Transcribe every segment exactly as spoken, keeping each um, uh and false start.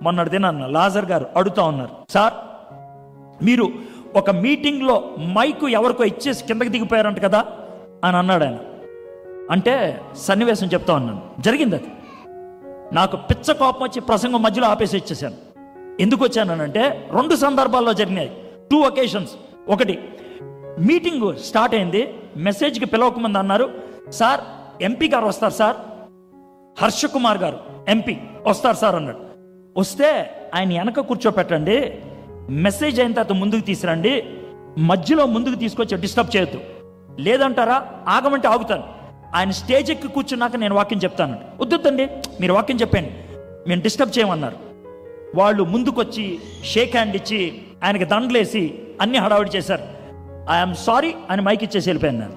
మొన్నటి దినాన్న లాజర్ గారు అడుగుతా ఉన్నారు, సార్ మీరు ఒక మీటింగ్లో మైకు ఎవరికో ఇచ్చేసి కిందకి దిగిపోయారంట కదా అని అన్నాడు ఆయన. అంటే సన్నివేశం చెప్తా ఉన్నాను, జరిగింది అది. నాకు పిచ్చ కోపం వచ్చి ప్రసంగం మధ్యలో ఆపేసి ఇచ్చేసాను. ఎందుకు వచ్చానంటే రెండు సందర్భాల్లో జరిగినాయి, టూ ఒకేషన్స్. ఒకటి, మీటింగ్ స్టార్ట్ అయింది, మెసేజ్కి పిలవకముందు అన్నారు, సార్ ఎంపీ గారు వస్తారు సార్, హర్ష కుమార్ గారు ఎంపీ వస్తారు సార్ అన్నాడు. వస్తే ఆయన వెనక కూర్చోపెట్టండి, మెసేజ్ అయిన తర్వాత ముందుకు తీసుకురండి, మధ్యలో ముందుకు తీసుకొచ్చి డిస్టర్బ్ చేయొద్దు, లేదంటారా ఆగమంటే ఆగుతాను. ఆయన స్టేజ్ ఎక్కి కూర్చున్నాక నేను వాక్యం చెప్తాను. వద్దండి మీరు వాక్యం చెప్పండి, మేము డిస్టర్బ్ చేయమన్నారు. వాళ్ళు ముందుకొచ్చి షేక్ హ్యాండ్ ఇచ్చి ఆయనకి దండలేసి అన్ని హడావిడి చేశారు. ఐఎమ్ సారీ అని మైక్ ఇచ్చేసి వెళ్ళిపోయాను నేను.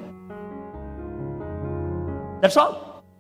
That's all.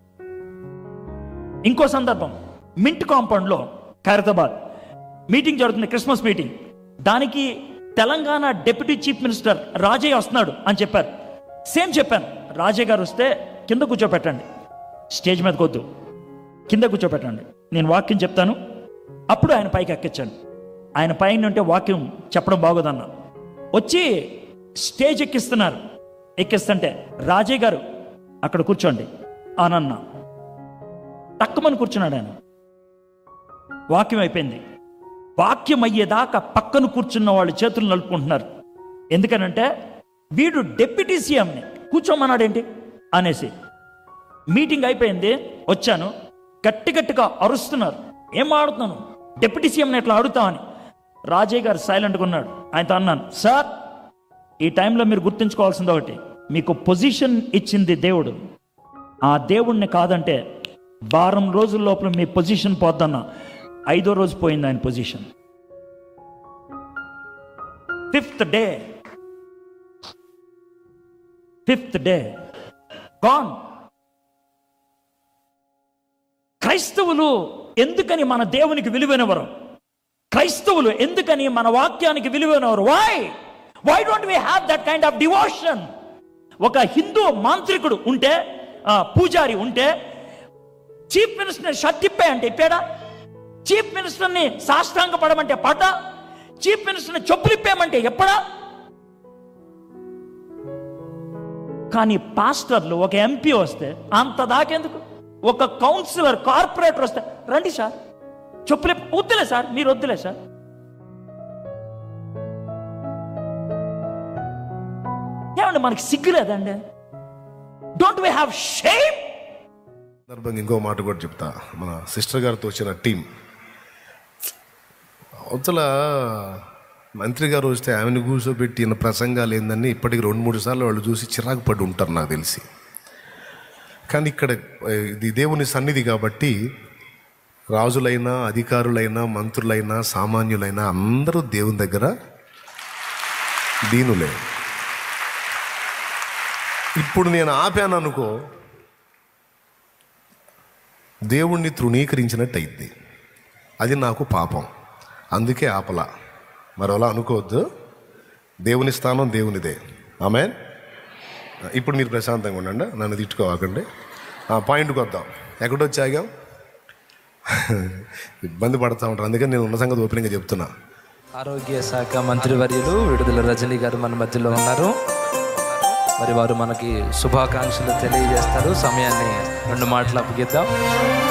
ఇంకో సందర్భం, మింట్ కాంపౌండ్లో ఖైరతాబాద్ మీటింగ్ జరుగుతుంది, క్రిస్మస్ మీటింగ్. దానికి Telangana deputy chief minister Rajaiah వస్తున్నాడు అని చెప్పారు. సేమ్ చెప్పాను, రాజయ్య గారు వస్తే కింద కూర్చోపెట్టండి, స్టేజ్ మీదకి వద్దు, కింద కూర్చోపెట్టండి, నేను వాక్యం చెప్తాను. అప్పుడు ఆయన పైకి ఎక్కించాను. ఆయన పైన ఉంటే వాక్యం చెప్పడం బాగోదన్న, వచ్చి స్టేజ్ ఎక్కిస్తున్నారు. ఎక్కిస్తుంటే రాజయ్య గారు అక్కడ కూర్చోండి అని అన్నా. తక్కువని కూర్చున్నాడు ఆయన. వాక్యం అయిపోయింది. వాక్యం అయ్యేదాకా పక్కన కూర్చున్న వాళ్ళు చేతులు నలుపుకుంటున్నారు. ఎందుకనంటే వీడు డిప్యూటీ సీఎంని కూర్చోమన్నాడేంటి అనేసి. మీటింగ్ అయిపోయింది, వచ్చాను, గట్టి గట్టిగా అరుస్తున్నారు. ఏం ఆడుతున్నాను, డిప్యూటీ సీఎంని ఎట్లా అడుగుతామని. రాజయ్య గారు సైలెంట్గా ఉన్నాడు. ఆయనతో అన్నాను, సార్ ఈ టైంలో మీరు గుర్తుంచుకోవాల్సింది ఒకటి, మీకు పొజిషన్ ఇచ్చింది దేవుడు, ఆ దేవుణ్ణి కాదంటే వారం రోజుల లోపల మీ పొజిషన్ పోద్దన్న. ఐదో రోజు పోయింది ఆయన position. Fifth day fifth day gone. క్రైస్తవులు ఎందుకని మన దేవునికి విలువైనవారు? క్రైస్తవులు ఎందుకని మన వాక్యానికి విలువైనవారు? Why why don't we have that kind of devotion? ఒక హిందూ మాంత్రికుడు ఉంటే, పూజారి ఉంటే, చీఫ్ మినిస్టర్ షర్ట్ ఇప్పే అంటే ఇప్పాడా? చీఫ్ మినిస్టర్ని సాష్టాంగ పడమంటే పడ్డ? చీఫ్ మినిస్టర్ని చెప్పులు ఇప్పేయమంటే ఎప్పుడా? కానీ పాస్టర్లు, ఒక ఎంపీ వస్తే అంత దాకెందుకు? ఒక కౌన్సిలర్, కార్పొరేటర్ వస్తే రండి సార్ చెప్పులే, వద్దులే సార్, మీరు వద్దులే సార్. ఏమండి మనకి సిగ్గులేదండి? Don't we have shame? సందర్భంగా ఇంకో మాట కూడా చెప్తా. మన సిస్టర్ గారితో వచ్చిన టీం అవతల మంత్రి గారు వస్తే ఆమెను కూర్చోబెట్టిన ప్రసంగాలు ఏందని ఇప్పటికి రెండు మూడు సార్లు వాళ్ళు చూసి చిరాకు పడి ఉంటారు నాకు తెలిసి. కానీ ఇక్కడ ఇది దేవుని సన్నిధి కాబట్టి రాజులైనా, అధికారులైనా, మంత్రులైనా, సామాన్యులైనా అందరూ దేవుని దగ్గర దీనులే. ఇప్పుడు నేను ఆపాను అనుకో, దేవుణ్ణి తృణీకరించినట్టు అయింది. అది నాకు పాపం, అందుకే ఆపలా. మరోలా అనుకోవద్దు, దేవుని స్థానం దేవునిదే. ఆమేన్. ఇప్పుడు మీరు ప్రశాంతంగా ఉండండి, నన్ను తిట్టుకోవాకండి. పాయింట్కి వద్దాం. ఎక్కడొచ్చాగాం? ఇబ్బంది పడుతూ ఉంటారు, అందుకని నేను ఉన్న సంగతి ఓపెనింగ్గా చెప్తున్నా. ఆరోగ్య శాఖ మంత్రివర్యులు విడుదల రజనీ గారు మన మధ్యలో ఉన్నారు. మరి వారు మనకి శుభాకాంక్షలు తెలియజేస్తారు. సమయాన్ని రెండు మాటలు అప్పగిద్దాం.